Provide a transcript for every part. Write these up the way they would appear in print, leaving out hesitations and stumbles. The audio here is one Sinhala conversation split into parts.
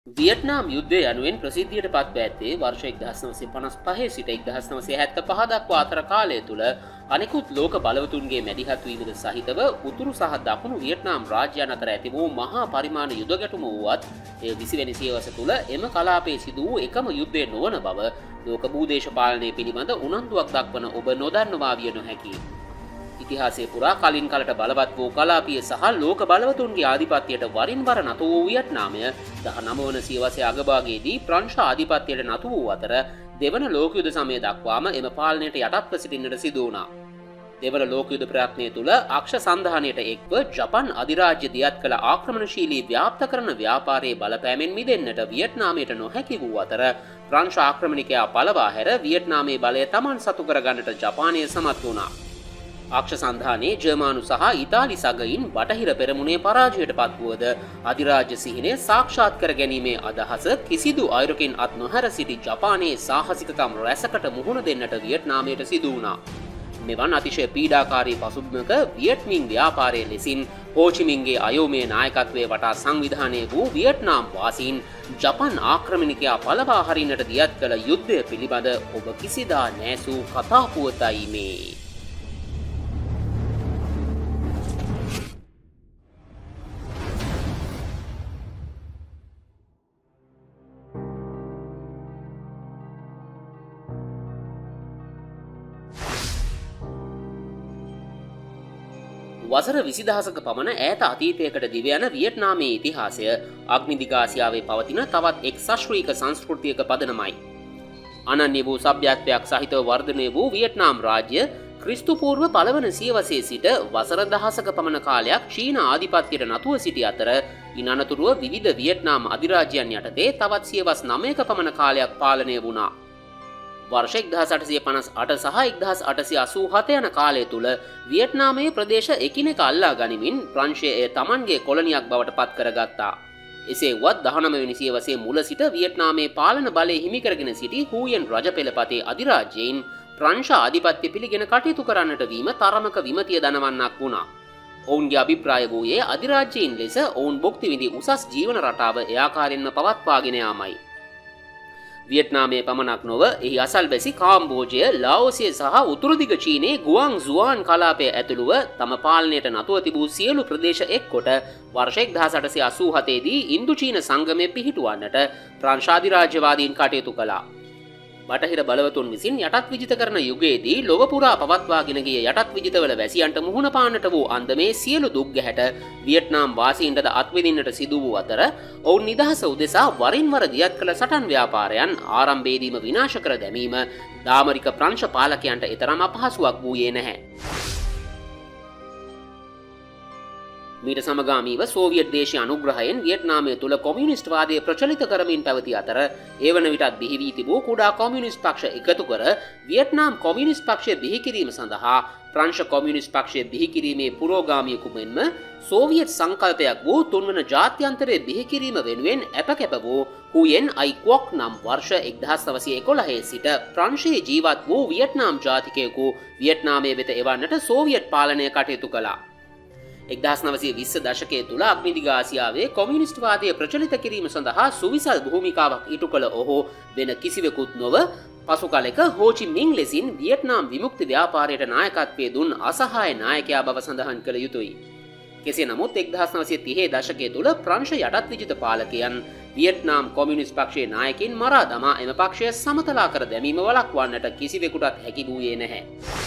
වියට්නාම් යුද්ධය යනුවෙන් ප්‍රසිද්ධියට පත් ඇත්තේ වර්ෂ 1955 සිට 1975 දක්වා අතර කාලය තුළ අනෙකුත් ලෝක බලවතුන්ගේ මැදිහත් වීමද සහිතව උතුරු සහ දකුණු වියට්නාම් රාජ්‍යයන් අතර ඇති වූ මහා පරිමාණ යුද ගැටුම වුවත් එය 20 වෙනි සියවස තුළ එම කලාපයේ සිදු වූ එකම යුද්ධය නොවන බව ලෝක භූදේශපාලනය පිළිබඳ උනන්දුවක් දක්වන ඔබ නොදන්නවා විය නොහැකියි. ඉතිහාසයේ පුරා කලින් කලට බලවත් වූ කලාපීය සහ ලෝක බලවතුන්ගේ ආධිපත්‍යයට වරින් වර නතු වූ වියට්නාමය 19 වන සියවසේ අගභාගයේදී ප්‍රංශ ආධිපත්‍යයට නතු වූ අතර දෙවන ලෝක යුද සමය දක්වාම එම පාලනයට යටත්ව සිටින්නට සිදු වුණා. දෙවන ලෝක යුද ප්‍රයත්නය තුළ අක්ෂ සන්ධානයට එක්ව ජපන් අධිරාජ්‍ය දියත් කළ ආක්‍රමණශීලී ව්‍යාප්ත කරන ව්‍යාපාරයේ බලපෑමෙන් මිදෙන්නට වියට්නාමයට නොහැකි වූ අතර ප්‍රංශ ආක්‍රමණිකයා පළවා හැර වියට්නාමයේ බලය තමන් සතු කරගන්නට ජපානය සමත් වුණා. අක්ෂ සන්ධානයේ ජර්මානු සහ ඉතාලි සගයින් බටහිර පෙරමුණේ පරාජයට පත්වුවද අධිරාජ්‍ය සිහිනය සාක්ෂාත් කර ගැනීමේ අදහස කිසිදු අයුරකින් අත් නොහැර සිටි ජපානයේ සාහසිකකම් රැසකට මුහුණ දෙන්නට වියට්නාමයට සිදු වුණා. මෙවන් අතිශය පීඩාකාරී පසුබිමක වියට්මින් ව්‍යාපාරයේ ලෙසින් හෝචිමින්ගේ අයෝමය නායකත්වයේ වටා සංවිධානය වූ වියට්නාම් වාසීන් ජපන් ආක්‍රමණිකයා පළවා හරින්නට දියත් කළ යුද්ධය පිළිබඳ ඔබ කිසිදා නැසූ කතා පුවතයි මේ. වසර 20000ක පමණ ඈත අතීතයකට දිව යන වියට්නාමයේ ඉතිහාසය අග්නිදිග ආසියාවේ පවතින තවත් එක් ශාස්ත්‍රීය සංස්කෘතියක පදනමයි. අනන්‍ය වූ සભ્યත්වයක් සහිතව වර්ධනය වූ වියට්නාම් රාජ්‍ය ක්‍රිස්තු පූර්ව පළවන සියවසේ සිට වසර දහසක පමණ කාලයක් චීන ආධිපත්‍යයට නතුව සිටි අතර ඉන් අනතුරුව විවිධ වියට්නාම් අධිරාජ්‍යයන් යටතේ තවත් සියවස් 9ක පමණ කාලයක් පාලනය වුණා. වර්ෂ 1858 සහ 1887 යන කාලය තුළ වියට්නාමයේ ප්‍රදේශ එකිනෙක අල්ලා ගනිමින් ප්‍රංශය එය තමන්ගේ කොලනියක් බවට පත් කරගත්තා. එසේ වුවත් 19 වෙනි සියවසේ මුල සිට වියට්නාමයේ පාලන බලය හිමි කරගෙන සිටි හූයන් රජපෙළපතේ අධිරාජ්‍යයින් ප්‍රංශ ආධිපත්‍ය පිළිගෙන කටයුතු කරන්නට වීම තරමක විමතිය දනවන්නක් වුණා. ඔවුන්ගේ අභිප්‍රාය වූයේ අධිරාජ්‍යයින් ලෙස ඔවුන් භුක්ති විඳි උසස් ජීවන රටාව ඒ ආකාරයෙන්ම පවත්වාගෙන යාමයි. වියට්නාමයේ පමණක් නොව එහි අසල්වැසි කාම්බෝජය, ලාओසිය සහ උතුරුදිග චීනයේ ගුවන් සුවාන් කලාපය ඇතුළුව තම පාලනයට නතුව තිබූ සියලු ප්‍රදේශ එක්කොට වර්ෂ 1887 දී ඉන්දු චීන සංගමය පිහිටුවන්නට ප්‍රංශාධිරාජ්‍යවාදීන් කටයුතු කළා. බටහිර බලවතුන් විසින් යටත් විජිත කරන යුගයේදී ලොව පුරා පවත්වාගෙන ගිය යටත් විජිතවල වැසියන්ට මුහුණ පාන්නට වූ අන්දමේ සියලු දුක් ගැහැට වියට්නාම් වාසීන්ටද අත්විඳින්නට සිදු වූ අතර ඔවුන් නිදහස උදෙසා වරින් වර දියත් කළ සටන් ව්‍යාපාරයන් ආරම්භයේදීම විනාශ කර දැමීම දාමරික ප්‍රංශ පාලකයන්ට එතරම් අපහසුවක් වූයේ නැහැ. මීට සමගාමීව සෝවියට් දේශීය අනුග්‍රහයෙන් වියට්නාමය තුළ කොමියුනිස්ට් වාදය ප්‍රචලිත කරමින් පැවති අතර ඒ වන විටත් බිහි වී තිබූ කුඩා කොමියුනිස්ට් පක්ෂ එකතු කර වියට්නාම් කොමියුනිස්ට් පක්ෂය බිහි කිරීම සඳහා ප්‍රංශ කොමියුනිස්ට් පක්ෂය බිහි කිරීමේ පුරෝගාමියෙකු මෙන්ම සෝවියට් සංකල්පයක් වූ තුන්වන ජාත්‍යන්තරය බිහි කිරීම වෙනුවෙන් අපකැප වූ හුයෙන් අයි ක්වොක් නම් වර්ෂ 1911 සිට ප්‍රංශයේ ජීවත් වූ වියට්නාම් ජාතිකයෙකු වියට්නාමයේ වෙත එවන්නට සෝවියට් පාලනය කටයුතු කළා. 1920 දශකයේ තුල අග්නිදිග ආසියාවේ කොමියුනිස්ට් වාදය ප්‍රචලිත කිරීම සඳහා සුවිසල් භූමිකාවක් ඉටු කළ ඔහු වෙන කිසිවෙකුත් නොව පසු කලෙක හෝචි මින් ලෙසින් වියට්නාම් විමුක්ති ව්‍යාපාරයට නායකත්වයේ දුන් අසහාය නායකයා බව සඳහන් කළ යුතුයි. කෙසේ නමුත් 1930 දශකයේ තුල ප්‍රංශ යටත් විජිත පාලකයන් වියට්නාම් කොමියුනිස්ට් පක්ෂයේ නායකින් මරා දමා එම පක්ෂය සමතලා කර දැමීම වළක්වන්නට කිසිවෙකුටත් හැකි වූයේ නැහැ.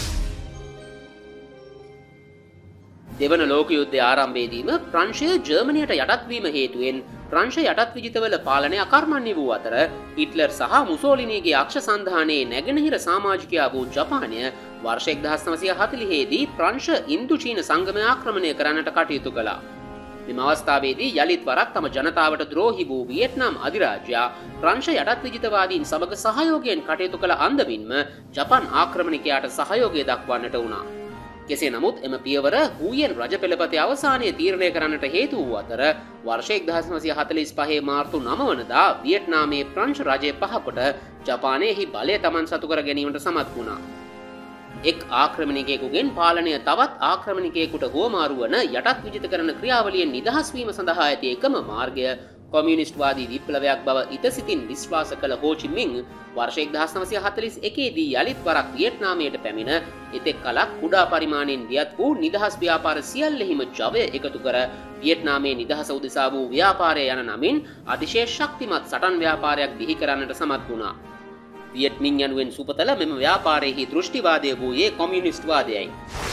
දෙවන ලෝක යුද්ධය ආරම්භයේදීම ප්‍රංශය ජර්මනියට යටත්වීම හේතුවෙන් ප්‍රංශ යටත් විජිතවල පාලනය අකර්මණ්‍ය වූ අතර හිට්ලර් සහ මුසෝලිනීගේ අක්ෂ සන්ධානයේ නැගෙනහිර සමාජිකයා වූ ජපානය වර්ෂ 1940 දී ප්‍රංශ ඉන්දු චීන සංගමය ආක්‍රමණය කරන්නට කටයුතු කළා. මෙම අවස්ථාවේදී යලිත් වරක් තම ජනතාවට ද්‍රෝහි වූ වියට්නාම් අධිරාජ්‍යයා ප්‍රංශ යටත් විජිතවාදීන් සමග සහයෝගයෙන් කටයුතු කළ අන්දමින්ම ජපන් ආක්‍රමණිකයාට සහයෝගය දක්වන්නට වුණා. කෙසේ නමුත් එම පියවර හූයන් රජපෙළපතේ අවසානයේ තීරණය කරන්නට හේතු වූ අතර වර්ෂ 1945 මාර්තු 9 වනදා වියට්නාමයේ ප්‍රංශ රජය පහකොට ජපානයේහි බලය තමන් සතු කර ගැනීමට සමත් වුණා. එක් ආක්‍රමණිකයෙකුගෙන් පාලනය තවත් ආක්‍රමණිකයෙකුට හුවමාරු වන යටත් විජිත කරන ක්‍රියාවලියෙන් නිදහස් වීම සඳහා ඇති එකම මාර්ගය කොමියුනිස්ට්වාදී විප්ලවයක් බව ඉතසිතින් විශ්වාස කළ හෝ චි මින් වර්ෂ 1941 දී යලිත් වරක් වියට්නාමයට පැමිණ එතෙක් කලක් කුඩා පරිමාණයෙන් වියත් වූ නිදහස් ව්‍යාපාර සියල්ලෙහිම ජවය එකතු කර වියට්නාමයේ නිදහස උදෙසා වූ ව්‍යාපාරය යන නමින් අතිශය ශක්තිමත් සටන් ව්‍යාපාරයක් බිහි කරන්නට සමත් වුණා. වියට් මින් යනුවෙන් සුපතල මෙම ව්‍යාපාරයෙහි දෘෂ්ටිවාදය වූයේ කොමියුනිස්ට්වාදයයි.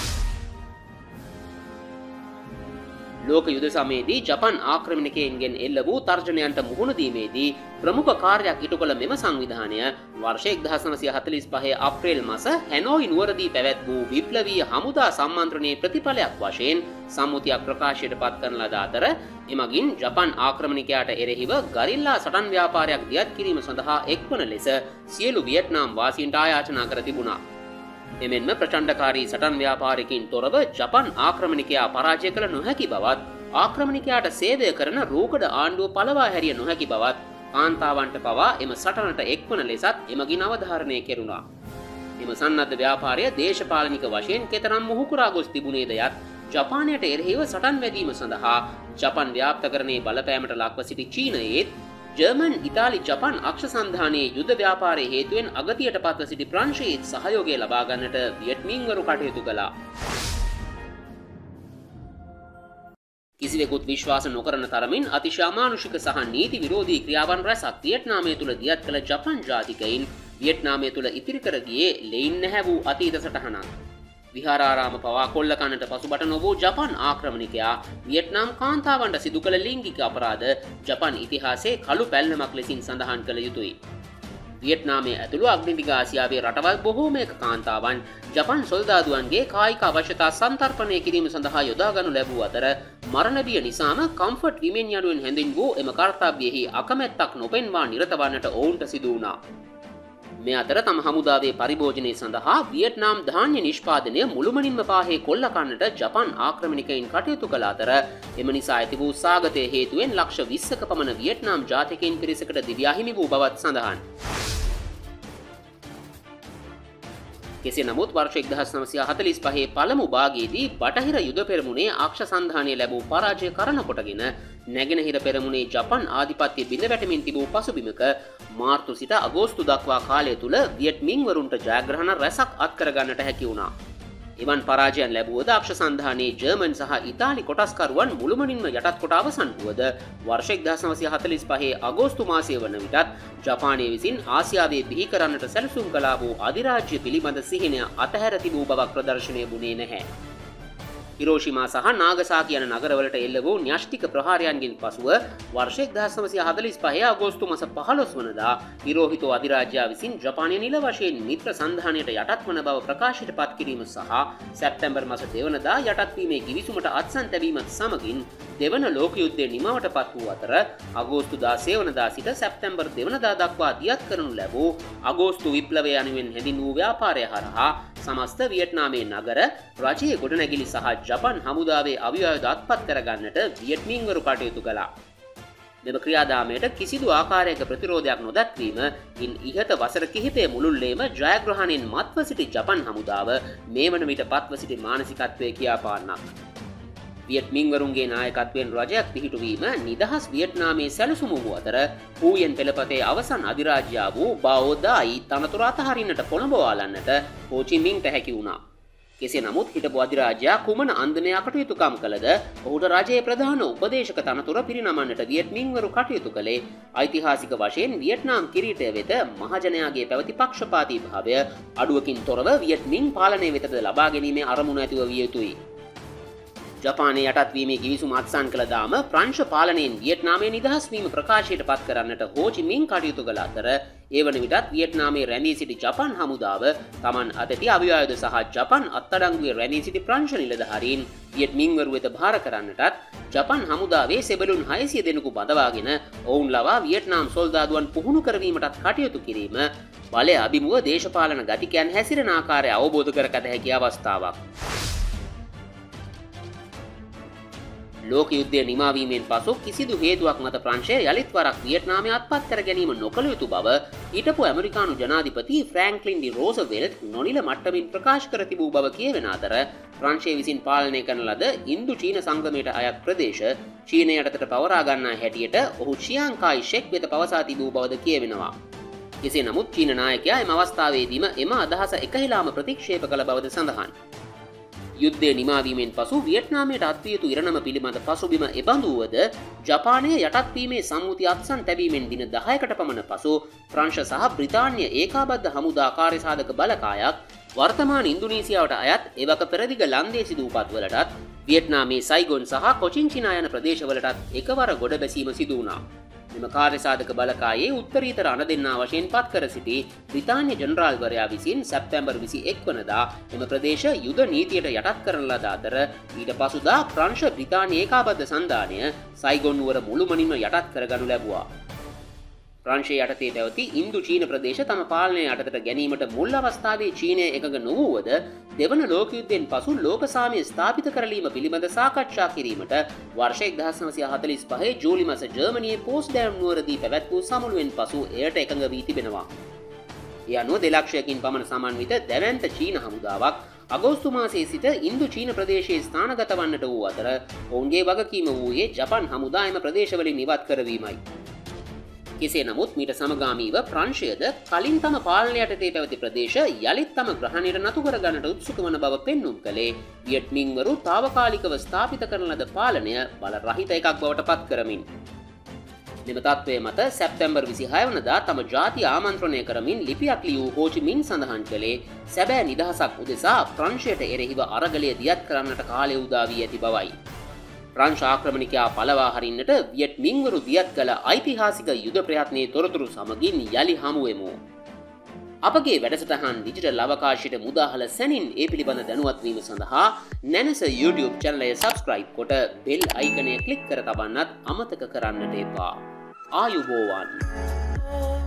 ලෝක යුද සමයේදී ජපන් ආක්‍රමණිකයන්ගෙන් එල්ල වූ තර්ජනයන්ට මුහුණ දීමේදී ප්‍රමුඛ කාර්යයක් ඉටු කළ මෙම සංවිධානය වර්ෂ 1945 අප්‍රේල් මාස හැනෝයි නුවරදී පැවැත් වූ විප්ලවීය හමුදා සම්මන්ත්‍රණයේ ප්‍රතිඵලයක් වශයෙන් සම්මුතියක් ප්‍රකාශයට පත් කරන ලද අතර එමගින් ජපන් ආක්‍රමණිකයාට එරෙහිව ගරිල්ලා සටන් ව්‍යාපාරයක් දියත් කිරීම සඳහා එක්වන ලෙස සියලු වියට්නාම් වාසීන්ට ආයාචනා කර තිබුණා. එමෙන්ම ප්‍රචණ්ඩකාරී සටන් ව්‍යාපාරිකින් තොරව ජපන් ආක්‍රමණිකයා පරාජය කළ නොහැකි බවත් ආක්‍රමණිකයාට සේවය කරන රූකඩ ආණ්ඩුව පළවා හැරිය නොහැකි බවත් කාන්තාවන්ට පවා එම සටනට එක්වන ලෙසත් එමගින් අවධාරණය කෙරුණා. එම සන්නද්ධ ව්‍යාපාරය දේශපාලනික වශයෙන් කෙතරම් මුහුකුරා ගොස් තිබුණේද යත් ජපානයට එරෙහිව සටන් වැදීම සඳහා ජපන් ව්‍යාප්තකරණයේ බලපෑමට ලක්ව සිටි චීනයේත් ජර්මන් ඉතාලි ජපන් අක්ෂ සන්ධානයේ යුද ව්‍යාපාරයේ හේතුවෙන් අගතියට පත්ව සිටි ප්‍රංශයේත් සහයෝගය ලබා ගන්නට වියට් මින්වරු කටයුතු කළා. කිසිවෙකුත් විශ්වාස නොකරන තරමින් අතිශය අමානුෂික සහ නීති විරෝධී ක්‍රියාවන් රැසක් වියට්නාමය තුළ දියත් කළ ජපන් ජාතිකයින් වියට්නාමය තුළ ඉතිරි කර ගියේ ලෙයින් නැහැ වූ අතීත සටහනක්. විහාරාරාම පවා කොල්ල කන්නට පසුබට නොවූ ජපන් ආක්‍රමණිකයා වියට්නාම් කාන්තාවන්ට සිදු කළ ලිංගික අපරාධ ජපන් ඉතිහාසයේ කළු පැල්ලමක් ලෙසින් සඳහන් කළ යුතුයි. වියට්නාමයේ ඇතුළු අග්නිදිග ආසියාවේ රටවල් බොහෝමයක කාන්තාවන් ජපන් සොල්දාදුවන්ගේ කායික අවශ්‍යතා සන්තර්පණය කිරීම සඳහා යොදා ගනු ලැබූ අතර මරණ බිය නිසාම කම්ෆර්ට් විමෙන් යනුවෙන් හැඳින් වූ එම කර්තව්‍යයෙහි අකමැත්තක් නොපෙන්වා නිරත වන්නට ඔවුන්ට සිදු වුණා. මේ අතර තම හමුදාවේ පරිභෝජනය සඳහා වියට්නාම් ධාන්‍ය නිෂ්පාදනය මුළුමනින්ම පාහේ කොල්ල කන්නට ජපන් ආක්‍රමණිකයින් කටයුතු කළ අතර එම නිසා ඇති වූ සාගතය හේතුවෙන් ලක්ෂ 20ක පමණ වියට්නාම් ජාතිකයින් පිරිසකට දිව්‍ය අහිමි වූ බවත් සඳහන්. කෙසේ නමුත් වර්ෂ 1945 පළමු භාගයේදී බටහිර යුද පෙරමුණේ අක්ෂ සන්ධානය ලැබූ පරාජය කරන කොටගෙන නැගෙනහිර පෙරමුණේ ජපන් ආධිපත්‍ය බිඳ වැටමින් තිබූ පසුබිමක මාර්තු සිට අගෝස්තු දක්වා කාලය තුල වියට් මින්වරුන්ට ජයග්‍රහණ රැසක් අත්කර ගන්නට හැකි වුණා. එවන් පරාජයන් ලැබුවද අක්ෂ සන්ධානයේ ජර්මන් සහ ඉතාලි කොටස්කරුවන් මුළුමනින්ම යටත් කොට අවසන් වුවද වර්ෂ 1945 අගෝස්තු මාසය වන විටත් ජපානය විසින් ආසියාවේ බිහි කරන්නට සැලසුම් කළා වූ අධිරාජ්‍ය පිළිබඳ සිහිනය අතහැර තිබූ බවක් ප්‍රදර්ශනය වුණේ නැහැ. හිරෝෂිමා සහ නාගසාකි යන නගරවලට එල්ල වූ න්‍යෂ්ටික ප්‍රහාරයන්ගෙන් පසුව වර්ෂ 1945 අගෝස්තු මාස 15 වනදා හිරෝහිතෝ අධිරාජ්‍යයා විසින් ජපානය නිල වශයෙන් මිත්‍ර සන්ධානයට යටත් වන බව ප්‍රකාශයට පත් කිරීම සහ සැප්තැම්බර් මාස 2 වනදා යටත් වීමේ ගිවිසුමට අත්සන් තැබීමත් සමගින් දෙවන ලෝක යුද්ධය නිමවට පත් වූ අතර අගෝස්තු 16 වනදා සිට සැප්තැම්බර් 2 වනදා දක්වා දියත් කරනු ලැබූ අගෝස්තු විප්ලවය යනුවෙන් හැඳින් වූ ව්‍යාපාරය හරහා සමස්ත වියට්නාමයේ නගර රජයේ ගොඩනැගිලි සහ ජපන් හමුදාවේ අවියායද අත්පත් කරගන්නට වියට් මින්වරු කටයුතු කළා. මෙම ක්‍රියාදාමයට කිසිදු ආකාරයක ප්‍රතිරෝධයක් නොදක්වීම ඉන් ඉහත වසර කිහිපය මුළුල්ලේම ජයග්‍රහණයෙන් මත්ව සිටි ජපන් හමුදාව මේ වන විට පත්ව සිටි මානසිකත්වය කියාපාන්නක්. වියට් මින්වරුන්ගේ නායකත්වයෙන් රජයක් පිහිටුවීම නිදහස් වියට්නාමයේ සැලසුම වූ අතර හූයන් පෙළපතේ අවසන් අධිරාජ්‍යා වූ බාଓ දායි තනතුර අතහරින්නට පොළඹවාලන්නට හෝ චි මින්ට හැකි වුණා. කෙසේ නමුත් හිටපු අධිරාජ්‍යයා කුමන අන්දමේ කටයුතුකම් කළද ඔහුට රජයේ ප්‍රධාන උපදේශක තනතුර පිරිනමන්නට වියට් මින්වරු කටයුතු කළේ ඓතිහාසික වශයෙන් වියට්නාම් කිරීටය වෙත මහජනයාගේ පැවති පක්ෂපාතී භාවය අඩුවකින් තොරව වියට් මින් පාලනය වෙතද ලබා ගැනීමේ අරමුණ ඇතිව විය යුතුයි. ජපානයේ යටත් වීමේ ගිවිසුම අත්සන් කළ දාම ප්‍රංශ පාලනයෙන් වියට්නාමයේ නිදහස් වීම ප්‍රකාශයට පත් කරන්නට හෝ චි මින් කටයුතු කළ අතර ඒ වන විටත් වියට්නාමයේ රැඳී සිටි ජපන් හමුදාව තමන් අතැති අවියායුධ සහ ජපන් අත්අඩංගුවේ රැඳී සිටි ප්‍රංශ නිලධාරීන් වියට් මින්වරු වෙත භාර කරන්නටත් ජපන් හමුදාවේ සෙබළුන් 600 දෙනෙකු බඳවාගෙන ඔවුන් ලවා වියට්නාම් සොල්දාදුවන් පුහුණු කරවීමටත් කටයුතු කිරීම බලය අභිමුව දේශපාලන ගතිකයන් හැසිරෙන ආකාරය අවබෝධ කරගත හැකි අවස්ථාවක්. ලෝක යුද්ධය නිමාවීමෙන් පසු කිසිදු හේතුවක් මත ප්‍රංශය යළිත් වරක් වියට්නාමය අත්පත් කර ගැනීම නොකළ යුතු බව හිටපු ඇමරිකානු ජනාධිපති ෆ්‍රැන්ක්ලින් ඩි රෝසවෙල්ට් නොනිල මට්ටමින් ප්‍රකාශ කර තිබූ බව කියවෙන අතර ප්‍රංශය විසින් පාලනය කරන ලද ඉන්දු චීන සංගමයට අයත් ප්‍රදේශ චීනය යටතට පවරා ගන්නා හැටියට ඔහු ශියාංකායි ෂෙක් වෙත පවසා තිබූ බවද කියවෙනවා. කෙසේ නමුත් චීන නායකයා එම අවස්ථාවේදීම එම අදහස එකහිලාම ප්‍රතික්ෂේප කළ බවද සඳහන්. යුද්ධය නිමාවීමෙන් පසු වියට්නාමයට අත්විය යුතු ඉරණම පිළිබඳ පසුබිම එබඳු වුවද ජපානය යටත්වීමේ සම්මුති අත්සන් තැබීමෙන් දින 10කට පමණ පසු ප්‍රංශ සහ බ්‍රිතාන්‍ය ඒකාබද්ධ හමුදා කාර්යසාධක බලකායක් වර්තමාන ඉන්දුනීසියාවට අයත් එවක පෙරදිග ලන්දේසි දූපත්වලටත් වියට්නාමේ සයිගොන් සහ කොචින්චිනා යන ප්‍රදේශවලටත් එකවර ගොඩ බැසීම සිදු වුණා. මෙම කාර්යසාධක බලකායේ උත්තරීතර අණදෙන්නා වශයෙන් පත් කර සිටි බ්‍රිතාන්‍ය ජනරාල්වරයා විසින් සැප්තැම්බර් 21 වනදා එම ප්‍රදේශ යුද නීතියට යටත් කරන ලද අතර ඊට පසුදා ප්‍රංශ බ්‍රිතාන්‍ය ඒකාබද්ධ සන්ධානය සයිගොන් නුවර මුළුමනින්ම යටත් කරගනු ලැබුවා. ප්‍රංශය යටතේ පැවති ඉන්දු චීන ප්‍රදේශ තම පාලනය යටතට ගැනීමට මුල් අවස්ථාවේ චීනය එකඟ නොවුවද දෙවන ලෝක යුද්ධයෙන් පසු ලෝක සාමය ස්ථාපිත කරලීම පිළිබඳ සාකච්ඡා කිරීමට වර්ෂ 1945 ජූලි මාස ජර්මනියේ පෝස්ඩෑම් නුවරදී පැවැත් වූ සමුළුවෙන් පසු එයට එකඟ වී තිබෙනවා. ඒ අනුව 2 ලක්ෂයකින් පමණ සමන්විත දැවැන්ත චීන හමුදාවක් අගෝස්තු මාසයේ සිට ඉන්දු චීන ප්‍රදේශයේ ස්ථානගත වන්නට වූ අතර ඔවුන්ගේ වගකීම වූයේ ජපන් හමුදා එම ප්‍රදේශවලින් ඉවත් කරවීමයි. කෙසේ නමුත් මීට සමගාමීව ප්‍රංශයද කලින් තම පාලනය යටතේ පැවති ප්‍රදේශ යළිත් තම ග්‍රහණයට නතු කර ගන්නට උත්සුක වන බව පෙන්නුම් කළේ වියට් මින්වරු తాවකාලිකව ස්ථාපිත කරන ලද පාලනය බල රහිත එකක් බවට පත් කරමින්. මෙම තත්ත්වය මත සැප්තැම්බර් 26 වනදා තම ජාතිය ආමන්ත්‍රණය කරමින් ලිපියක් ලියූ හෝ චි මින් සඳහන් කළේ සැබෑ නිදහසක් උදෙසා ප්‍රංශයට එරෙහිව අරගලය දියත් කරන්නට කාලය උදා වී ඇති බවයි. ප්‍රංශ ආක්‍රමණිකයා පලවා හරින්නට වියට් මින්වරු දියත් කළ ඓතිහාසික යුද ප්‍රයත්නයේ තොරතුරු සමගින් යලි හමුවෙමු. අපගේ වැඩසටහන් ඩිජිටල් අවකාශයට මුදාහල සැනින් ඒ පිළිබඳ දැනුවත් වීම සඳහා නැනස YouTube channel එක subscribe කොට bell icon එක click කර තබන්නත් අමතක කරන්නට එපා. ආයුබෝවන්.